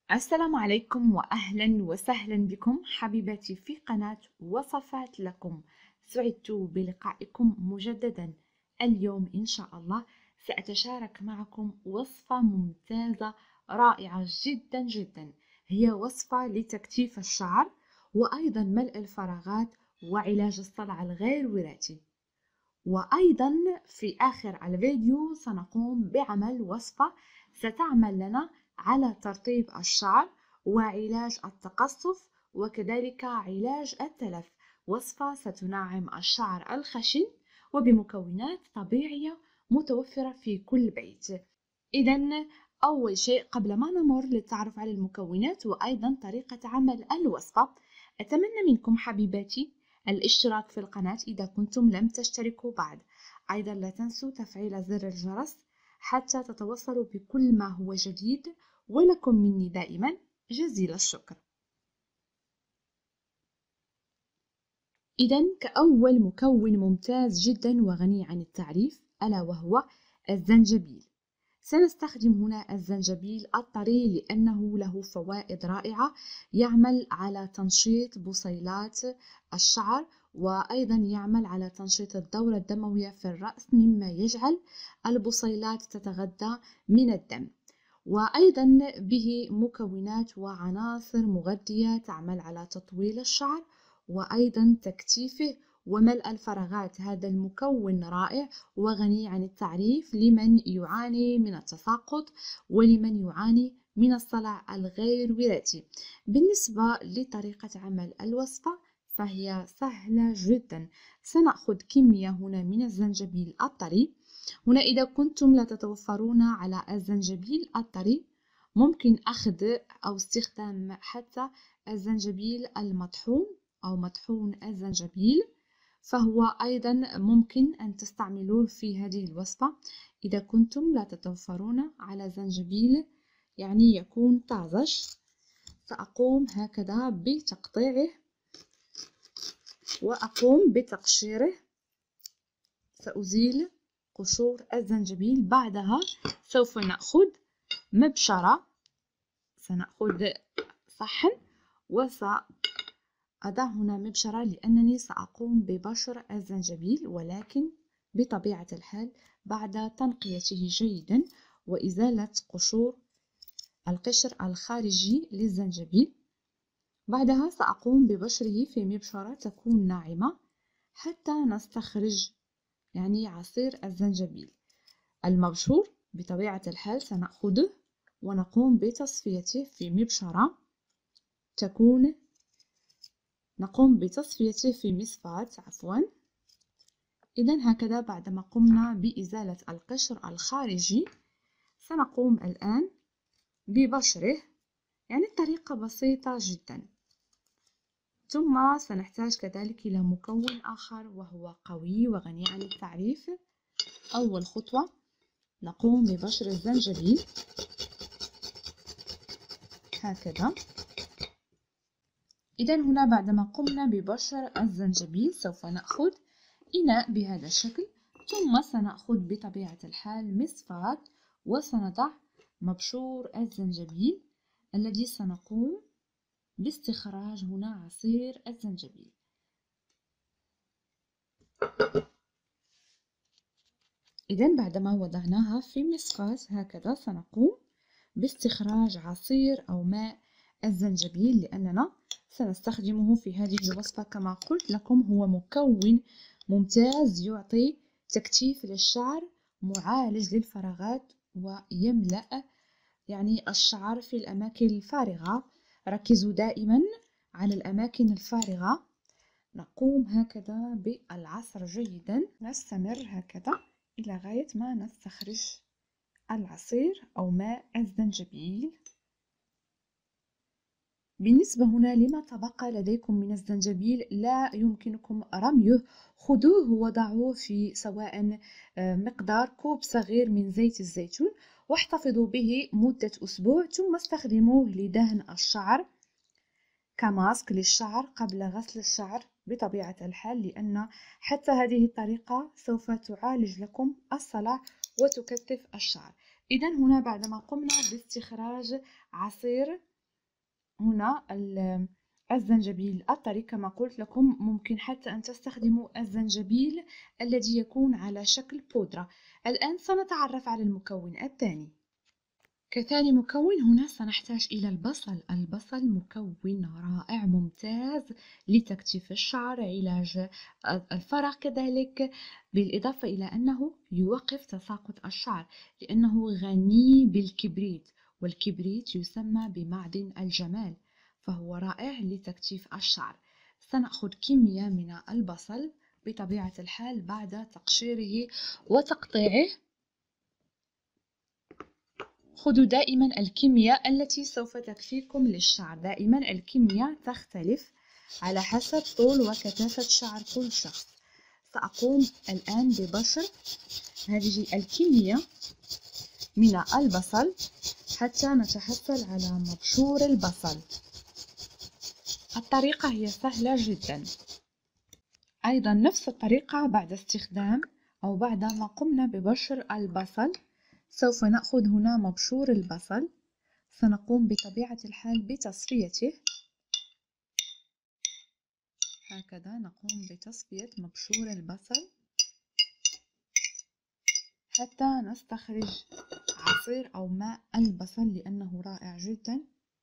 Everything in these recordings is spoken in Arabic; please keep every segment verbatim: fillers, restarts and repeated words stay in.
السلام عليكم وأهلا وسهلا بكم حبيباتي في قناة وصفات لكم. سعدت بلقائكم مجددا. اليوم إن شاء الله سأتشارك معكم وصفة ممتازة رائعة جدا جدا. هي وصفة لتكثيف الشعر وأيضا ملء الفراغات وعلاج الصلع الغير وراثي. وأيضا في آخر الفيديو سنقوم بعمل وصفة ستعمل لنا على ترطيب الشعر وعلاج التقصف وكذلك علاج التلف. وصفة ستنعم الشعر الخشن وبمكونات طبيعية متوفرة في كل بيت. إذن أول شيء قبل ما نمر للتعرف على المكونات وأيضا طريقة عمل الوصفة، أتمنى منكم حبيباتي الاشتراك في القناة إذا كنتم لم تشتركوا بعد. أيضا لا تنسوا تفعيل زر الجرس حتى تتوصلوا بكل ما هو جديد، ولكم مني دائما جزيل الشكر. إذن كأول مكون ممتاز جدا وغني عن التعريف ألا وهو الزنجبيل. سنستخدم هنا الزنجبيل الطري لأنه له فوائد رائعة، يعمل على تنشيط بصيلات الشعر وأيضا يعمل على تنشيط الدورة الدموية في الرأس مما يجعل البصيلات تتغذى من الدم، وأيضا به مكونات وعناصر مغذية تعمل على تطويل الشعر وأيضا تكثيفه وملء الفراغات. هذا المكون رائع وغني عن التعريف لمن يعاني من التساقط ولمن يعاني من الصلع الغير وراثي. بالنسبة لطريقة عمل الوصفة فهي سهلة جدا. سنأخذ كمية هنا من الزنجبيل الطري. هنا إذا كنتم لا تتوفرون على الزنجبيل الطري ممكن أخذ أو استخدام حتى الزنجبيل المطحون أو مطحون الزنجبيل، فهو أيضا ممكن أن تستعملوه في هذه الوصفة إذا كنتم لا تتوفرون على زنجبيل يعني يكون طازج. سأقوم هكذا بتقطيعه وأقوم بتقشيره. سأزيل قشور الزنجبيل. بعدها سوف نأخذ مبشرة، سنأخذ صحن وسأضع هنا مبشرة لأنني سأقوم ببشر الزنجبيل، ولكن بطبيعة الحال بعد تنقيته جيدا وإزالة قشور القشر الخارجي للزنجبيل. بعدها سأقوم ببشره في مبشرة تكون ناعمة حتى نستخرج يعني عصير الزنجبيل المبشور. بطبيعة الحال سنأخذه ونقوم بتصفيته في مبشرة تكون نقوم بتصفيته في مصفاة عفوا. إذن هكذا بعدما قمنا بإزالة القشر الخارجي سنقوم الآن ببشره، يعني الطريقة بسيطة جدا. ثم سنحتاج كذلك إلى مكون آخر وهو قوي وغني عن التعريف. أول خطوة نقوم ببشر الزنجبيل هكذا. إذن هنا بعدما قمنا ببشر الزنجبيل سوف نأخذ إناء بهذا الشكل، ثم سنأخذ بطبيعة الحال مصفاة وسنضع مبشور الزنجبيل الذي سنقوم باستخراج هنا عصير الزنجبيل. إذن بعدما وضعناها في مصفاة هكذا سنقوم باستخراج عصير أو ماء الزنجبيل لأننا سنستخدمه في هذه الوصفة. كما قلت لكم هو مكون ممتاز يعطي تكثيف للشعر، معالج للفراغات ويملأ يعني الشعر في الأماكن الفارغة. ركزوا دائما على الأماكن الفارغة. نقوم هكذا بالعصر جيدا، نستمر هكذا إلى غاية ما نستخرج العصير أو ماء الزنجبيل. بالنسبة هنا لما تبقى لديكم من الزنجبيل لا يمكنكم رميه، خذوه وضعوه في سواء مقدار كوب صغير من زيت الزيتون واحتفظوا به مدة أسبوع، ثم استخدموه لدهن الشعر كماسك للشعر قبل غسل الشعر بطبيعة الحال، لأن حتى هذه الطريقة سوف تعالج لكم الصلع وتكثف الشعر. إذن هنا بعدما قمنا باستخراج عصير هنا الزنجبيل الطري كما قلت لكم، ممكن حتى أن تستخدموا الزنجبيل الذي يكون على شكل بودرة. الآن سنتعرف على المكون الثاني. كثاني مكون هنا سنحتاج إلى البصل. البصل مكون رائع ممتاز لتكثيف الشعر، علاج الفرق كذلك، بالإضافة إلى أنه يوقف تساقط الشعر لأنه غني بالكبريت، والكبريت يسمى بمعدن الجمال، فهو رائع لتكثيف الشعر. سنأخذ كمية من البصل بطبيعة الحال بعد تقشيره وتقطيعه. خذوا دائما الكمية التي سوف تكفيكم للشعر، دائما الكمية تختلف على حسب طول وكثافة شعر كل شخص. سأقوم الآن ببشر هذه الكمية من البصل حتى نتحصل على مبشور البصل. الطريقة هي سهلة جدا. أيضا نفس الطريقة بعد استخدام أو بعد ما قمنا ببشر البصل، سوف نأخذ هنا مبشور البصل، سنقوم بطبيعة الحال بتصفيته. هكذا نقوم بتصفية مبشور البصل حتى نستخرج عصير أو ماء البصل لأنه رائع جدا.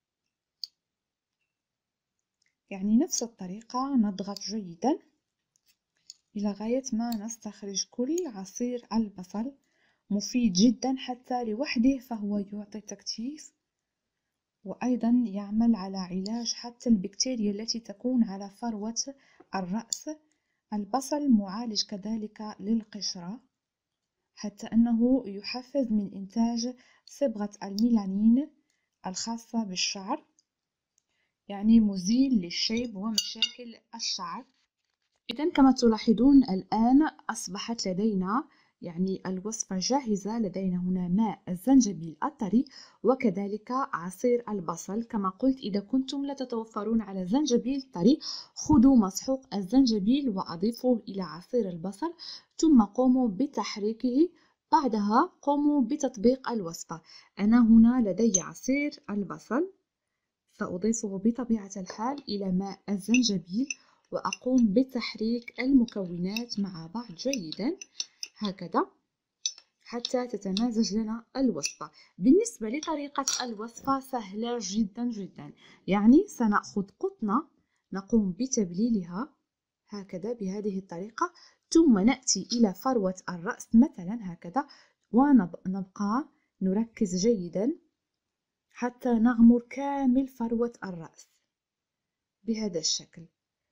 يعني نفس الطريقة نضغط جيدا إلى غاية ما نستخرج كل عصير البصل. مفيد جدا حتى لوحده، فهو يعطي تكثيف وأيضا يعمل على علاج حتى البكتيريا التي تكون على فروة الرأس. البصل معالج كذلك للقشرة، حتى أنه يحفز من إنتاج صبغة الميلانين الخاصة بالشعر، يعني مزيل للشيب ومشاكل الشعر. إذن كما تلاحظون الآن أصبحت لدينا يعني الوصفة جاهزة. لدينا هنا ماء الزنجبيل الطري وكذلك عصير البصل. كما قلت، إذا كنتم لا تتوفرون على زنجبيل طري، خذوا مسحوق الزنجبيل وأضيفوه إلى عصير البصل، ثم قوموا بتحريكه. بعدها قوموا بتطبيق الوصفة. أنا هنا لدي عصير البصل، سأضيفه بطبيعة الحال إلى ماء الزنجبيل وأقوم بتحريك المكونات مع بعض جيدا هكذا حتى تتمازج لنا الوصفة. بالنسبة لطريقة الوصفة سهلة جدا جدا. يعني سنأخذ قطنة نقوم بتبليلها هكذا بهذه الطريقة، ثم نأتي إلى فروة الرأس مثلا هكذا، ونبقى نركز جيدا حتى نغمر كامل فروة الرأس بهذا الشكل.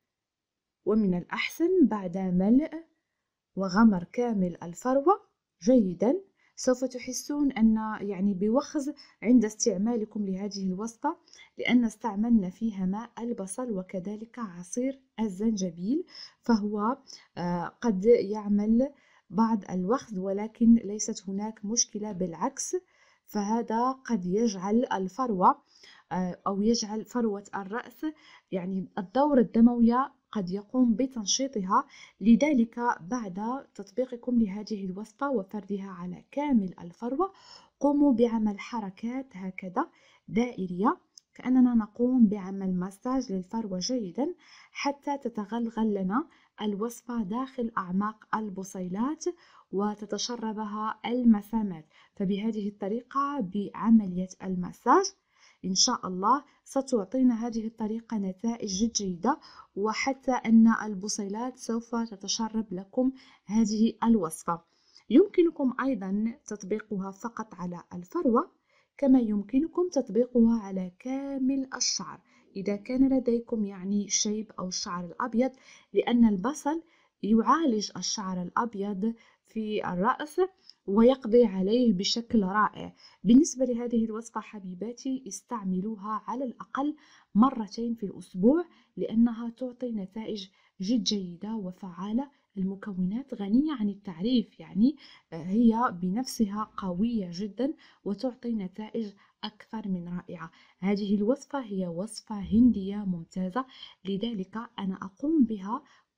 ومن الأحسن بعد ملء وغمر كامل الفروة جيدا سوف تحسون أن يعني بوخز عند استعمالكم لهذه الوصفة، لأن استعملنا فيها ماء البصل وكذلك عصير الزنجبيل، فهو قد يعمل بعض الوخز ولكن ليست هناك مشكلة، بالعكس، فهذا قد يجعل الفروة أو يجعل فروة الرأس يعني الدورة الدموية قد يقوم بتنشيطها. لذلك بعد تطبيقكم لهذه الوصفة وفردها على كامل الفروة، قوموا بعمل حركات هكذا دائرية كأننا نقوم بعمل مساج للفروة جيدا حتى تتغلغل لنا الوصفة داخل أعماق البصيلات وتتشربها المسامات. فبهذه الطريقة بعملية المساج إن شاء الله ستعطينا هذه الطريقة نتائج جد جيدة، وحتى أن البصيلات سوف تتشرب لكم هذه الوصفة. يمكنكم أيضا تطبيقها فقط على الفروة، كما يمكنكم تطبيقها على كامل الشعر إذا كان لديكم يعني شيب أو الشعر الأبيض، لأن البصل يعالج الشعر الأبيض في الرأس ويقضي عليه بشكل رائع. بالنسبة لهذه الوصفة حبيباتي، استعملوها على الأقل مرتين في الأسبوع لأنها تعطي نتائج جد جيدة وفعالة. المكونات غنية عن التعريف، يعني هي بنفسها قوية جدا وتعطي نتائج أكثر من رائعة. هذه الوصفة هي وصفة هندية ممتازة، لذلك أنا أقوم بها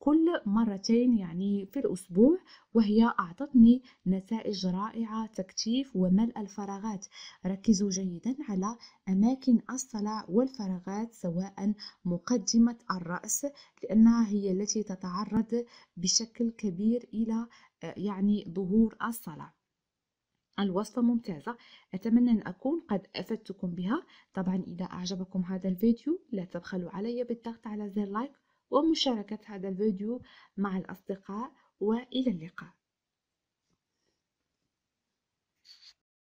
كل مرتين يعني في الأسبوع، وهي أعطتني نتائج رائعة: تكثيف وملء الفراغات. ركزوا جيدا على أماكن الصلع والفراغات، سواء مقدمة الرأس، لأنها هي التي تتعرض بشكل كبير إلى يعني ظهور الصلع. الوصفة ممتازة، أتمنى أن أكون قد أفدتكم بها. طبعا إذا أعجبكم هذا الفيديو لا تبخلوا علي بالضغط على زر لايك ومشاركة هذا الفيديو مع الأصدقاء، وإلى اللقاء.